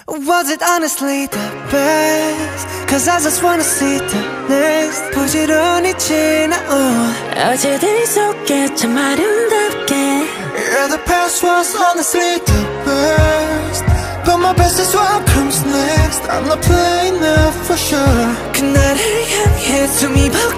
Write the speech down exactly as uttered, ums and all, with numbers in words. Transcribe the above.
Was it honestly the best? Cause I just wanna see the next. 부지런히 지나온 어제들 속에 참 아름답게. Yeah, the past was honestly the best, but my best is what comes next. I'm not playing now for sure. 그날을 향해 숨이 벅